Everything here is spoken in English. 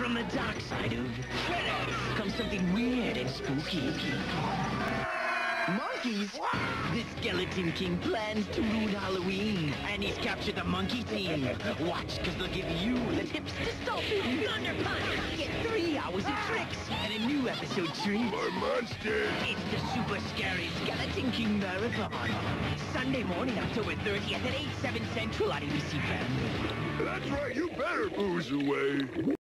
From the dark side of Jetix comes something weird and spooky. Monkeys? The Skeleton King plans to ruin Halloween, and he's captured the monkey team. Watch, because they'll give you the tips to stop him. Thunder Punch! Get 3 hours of tricks, and a new episode treat. More monsters! It's the super scary Skeleton King Marathon. Sunday morning, October 30th at 8, 7 Central on ABC Family. That's right, you better booze away.